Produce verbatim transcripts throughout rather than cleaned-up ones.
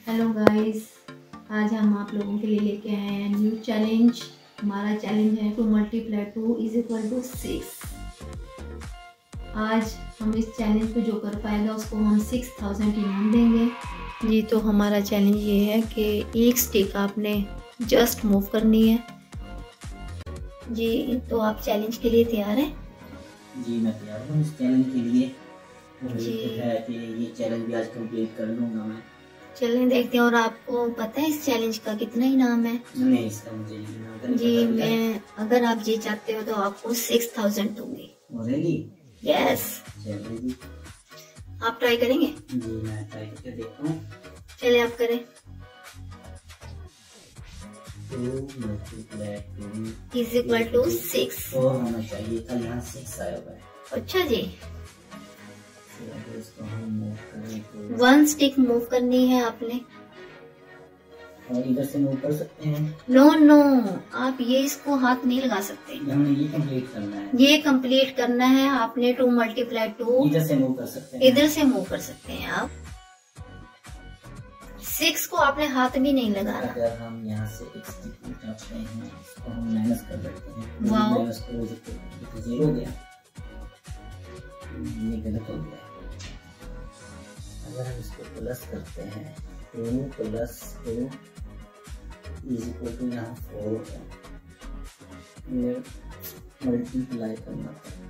Hello guys, आज हम आप लोगों के लिए लेके आए हैं न्यू चैलेंज। हमारा चैलेंज है two multiply two is equal to six. आज हम इस चैलेंज को जो कर पाएगा उसको हम सिक्स थाउजेंड इनाम देंगे। जी, तो हमारा चैलेंज ये है कि एक स्टिक आपने जस्ट मूव करनी है। जी, तो आप चैलेंज के लिए तैयार हैं? जी, मैं तैयार हूँ इस चैलेंज के लिए। जी है कि ये चैलेंज भी आज कंप्लीट कर लूँगा मैं। चलें देखते हैं। और आपको पता है इस चैलेंज का कितना इनाम है? नहीं, इसका मुझे नहीं जी, मैं अगर आप जी चाहते हो तो आपको सिक्स थाउजेंड दूंगी। यस, जी, आप ट्राई करेंगे? जी मैं ट्राई करके देखता हूँ। चले आप करें। Is equal to six. Four होना चाहिए था, यहाँ सिक्स आया हुआ है। अच्छा जी, अगर इसको हम मूव करें तो वन स्टिक मूव करनी है आपने। और इधर से मूव कर सकते हैं? नो नो, आप ये इसको हाथ नहीं लगा सकते। हमने ये कंप्लीट करना है। ये कंप्लीट करना है आपने। टू मल्टीप्लाई टू इधर से मूव कर सकते हैं। इधर से मूव कर सकते हैं आप। सिक्स को आपने हाथ भी नहीं लगाना। अगर हम यहाँ से एक स्टिक उठाते हैं, इसको हम माइनस कर देते हैं। वाओ, माइनस करो तो जीरो हो गया, ये गलत हो गया। अगर हम इसको प्लस करते हैं, two plus two is equal to यहाँ फोर है, ये मल्टीप्लाई करना पड़ेगा।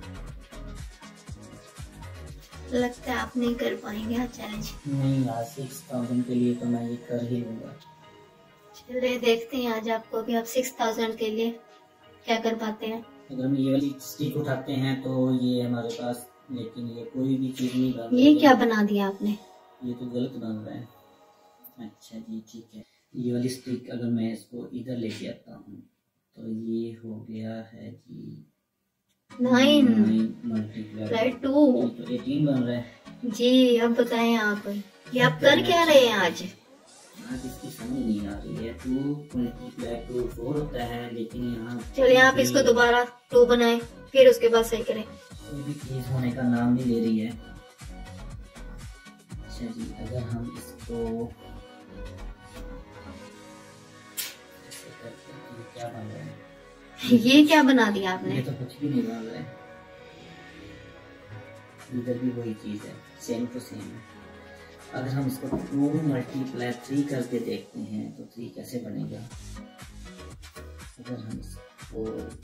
लगता है आप नहीं कर पाएंगे हाँ चैलेंज। नहीं यार, सिक्स थाउजेंड के लिए तो मैं ये कर ही लूंगा। चलिए देखते हैं आज आपको भी आप सिक्स थाउजेंड के लिए क्या कर पाते हैं। अगर हम ये वाली स्टिक उठाते हैं तो ये हमारे पास, लेकिन ये कोई भी चीज नहीं बन रही। ये क्या बना दिया आपने? ये तो गलत बन रहा है। अच्छा जी, ठीक है। ये वाली स्टिक अगर मैं इसको इधर लेके आता हूँ तो ये हो गया है जी नाइन मल्टीप्लाई टू। तो एटीन बन रहा है जी, अब बताएं आप ये आप कर क्या रहे हैं आज? आज इसकी समझ नहीं आ रही है। टू मल्टीप्लाई टू फोर होता है, लेकिन यहाँ चलिए आप इसको दोबारा टू बनाएं, फिर उसके बाद सही करें। कोई भी चीज होने का नाम नहीं ले रही है। अच्छा जी, अगर हम इसको ऐसे करते हैं तो क्या बन रहा है? ये क्या बना दिया आपने? ये तो कुछ भी नहीं बन रहा है। इधर भी वही चीज है, सेम टू सेम है। अगर हम इसको टू मल्टीप्लाई थ्री करके देखते हैं तो थ्री कैसे बनेगा? अगर हम इसको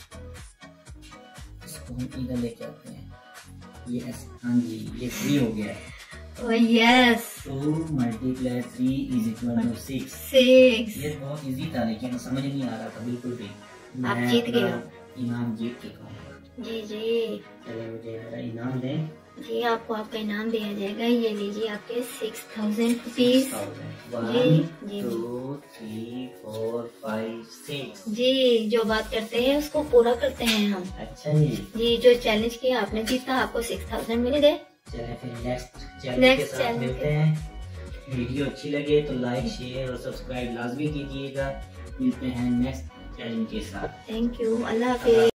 इसको हम इधर लेके आते हैं, ये ऐसे, हाँ जी, ये थ्री हो गया है। Oh yes, two multiply three is equal to six. Six. ये बहुत इजी था, लेकिन समझ नहीं आ रहा था बिल्कुल भी। आप जीत गए हो। इनाम जीत चुका हूँ। जी जी, चलो मुझे मेरा इनाम दें। जी आपको आपका इनाम दिया जाएगा। ये लीजिए आपके six thousand rupees. One two three four five six. जी, जो बात करते हैं उसको पूरा करते हैं हम। अच्छा जी, जी, जो चैलेंज किया आपने जीता, आपको सिक्स थाउजेंड मिल गए। चलिए फिर नेक्स्ट चैलेंज के साथ मिलते हैं। वीडियो अच्छी लगे तो लाइक शेयर और सब्सक्राइब लाजमी कीजिएगा। मिलते हैं नेक्स्ट चैलेंज के साथ। थैंक यू, अल्लाह हाफिज।